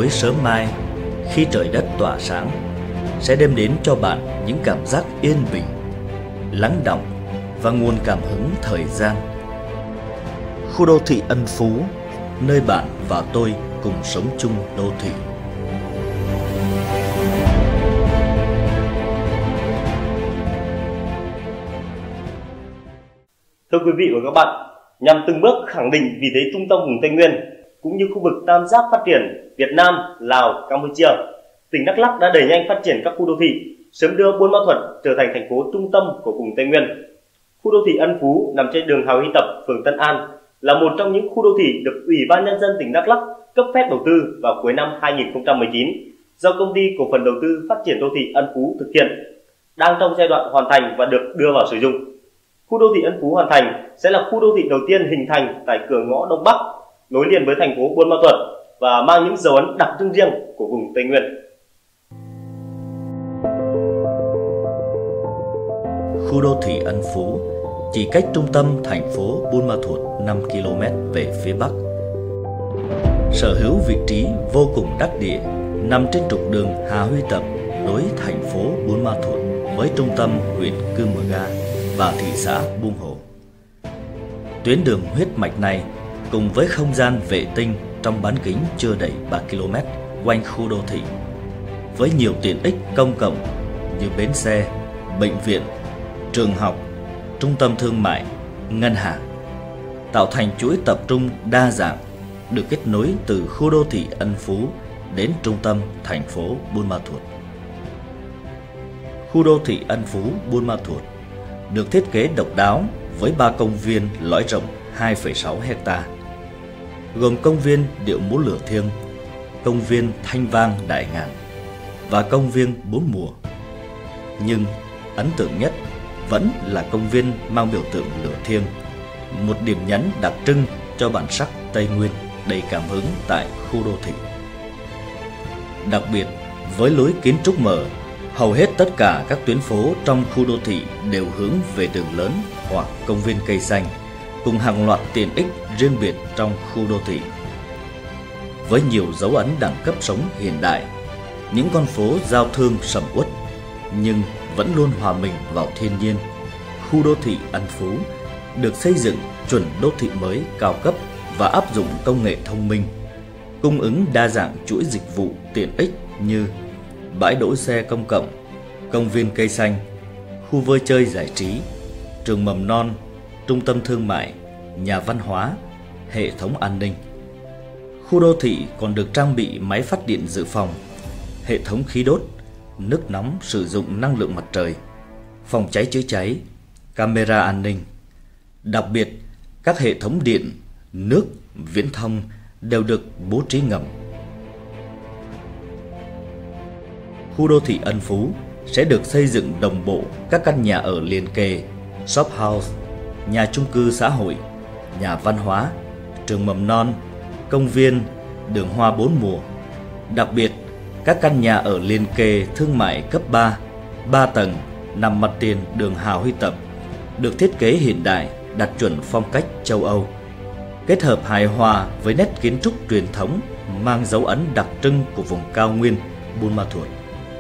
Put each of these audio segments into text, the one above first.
tối sớm mai, khi trời đất tỏa sáng, sẽ đem đến cho bạn những cảm giác yên bình, lắng đọng và nguồn cảm hứng thời gian. Khu đô thị Ân Phú, nơi bạn và tôi cùng sống chung đô thị. Thưa quý vị và các bạn, nhằm từng bước khẳng định vị thế trung tâm vùng Tây Nguyên cũng như khu vực tam giác phát triển Việt Nam, Lào, Campuchia, tỉnh Đắk Lắk đã đẩy nhanh phát triển các khu đô thị, sớm đưa Buôn Ma Thuột trở thành thành phố trung tâm của vùng Tây Nguyên. Khu đô thị Ân Phú nằm trên đường Hào Hy Tập, phường Tân An, là một trong những khu đô thị được Ủy ban Nhân dân tỉnh Đắk Lắk cấp phép đầu tư vào cuối năm 2019 do Công ty Cổ phần Đầu tư Phát triển Đô thị Ân Phú thực hiện, đang trong giai đoạn hoàn thành và được đưa vào sử dụng. Khu đô thị Ân Phú hoàn thành sẽ là khu đô thị đầu tiên hình thành tại cửa ngõ Đông Bắc, nối liền với thành phố Buôn Ma Thuột và mang những dấu ấn đặc trưng riêng của vùng Tây Nguyên. Khu đô thị Ân Phú chỉ cách trung tâm thành phố Buôn Ma Thuột 5 km về phía Bắc. Sở hữu vị trí vô cùng đắc địa, nằm trên trục đường Hà Huy Tập nối thành phố Buôn Ma Thuột với trung tâm huyện Cư Mờ Ga và thị xã Buôn Hồ. Tuyến đường huyết mạch này cùng với không gian vệ tinh trong bán kính chưa đầy 3 km quanh khu đô thị, với nhiều tiện ích công cộng như bến xe, bệnh viện, trường học, trung tâm thương mại, ngân hàng, tạo thành chuỗi tập trung đa dạng được kết nối từ khu đô thị Ân Phú đến trung tâm thành phố Buôn Ma Thuột. Khu đô thị Ân Phú Buôn Ma Thuột được thiết kế độc đáo với 3 công viên lõi rộng 2,6 hecta, gồm công viên Điệu Múa Lửa Thiêng, công viên Thanh Vang Đại Ngàn và công viên Bốn Mùa. Nhưng ấn tượng nhất vẫn là công viên mang biểu tượng lửa thiêng, một điểm nhấn đặc trưng cho bản sắc Tây Nguyên đầy cảm hứng tại khu đô thị. Đặc biệt, với lối kiến trúc mở, hầu hết tất cả các tuyến phố trong khu đô thị đều hướng về đường lớn hoặc công viên cây xanh, cùng hàng loạt tiện ích riêng biệt trong khu đô thị. Với nhiều dấu ấn đẳng cấp sống hiện đại, những con phố giao thương sầm uất nhưng vẫn luôn hòa mình vào thiên nhiên, khu đô thị Ân Phú được xây dựng chuẩn đô thị mới cao cấp và áp dụng công nghệ thông minh, cung ứng đa dạng chuỗi dịch vụ tiện ích như bãi đỗ xe công cộng, công viên cây xanh, khu vui chơi giải trí, trường mầm non, trung tâm thương mại, nhà văn hóa, hệ thống an ninh. Khu đô thị còn được trang bị máy phát điện dự phòng, hệ thống khí đốt, nước nóng sử dụng năng lượng mặt trời, phòng cháy chữa cháy, camera an ninh. Đặc biệt, các hệ thống điện, nước, viễn thông đều được bố trí ngầm. Khu đô thị Ân Phú sẽ được xây dựng đồng bộ các căn nhà ở liền kề, shop house, nhà chung cư xã hội, nhà văn hóa, trường mầm non, công viên, đường hoa bốn mùa. Đặc biệt, các căn nhà ở liền kề thương mại cấp 3, 3 tầng nằm mặt tiền đường Hào Huy Tập, được thiết kế hiện đại, đạt chuẩn phong cách châu Âu, kết hợp hài hòa với nét kiến trúc truyền thống mang dấu ấn đặc trưng của vùng cao nguyên Buôn Ma Thuột.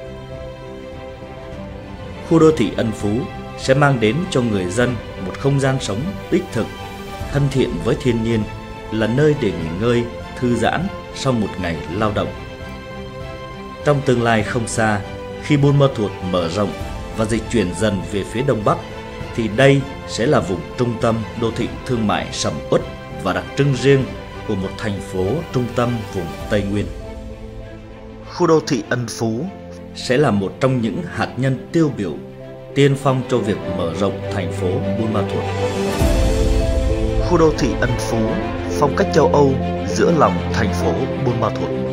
Khu đô thị Ân Phú sẽ mang đến cho người dân một không gian sống đích thực, thân thiện với thiên nhiên, là nơi để nghỉ ngơi, thư giãn sau một ngày lao động. Trong tương lai không xa, khi Buôn Ma Thuột mở rộng và dịch chuyển dần về phía Đông Bắc, thì đây sẽ là vùng trung tâm đô thị thương mại sầm uất và đặc trưng riêng của một thành phố trung tâm vùng Tây Nguyên. Khu đô thị Ân Phú sẽ là một trong những hạt nhân tiêu biểu, tiên phong cho việc mở rộng thành phố Buôn Ma Thuột. Khu đô thị Ân Phú, phong cách châu Âu giữa lòng thành phố Buôn Ma Thuột.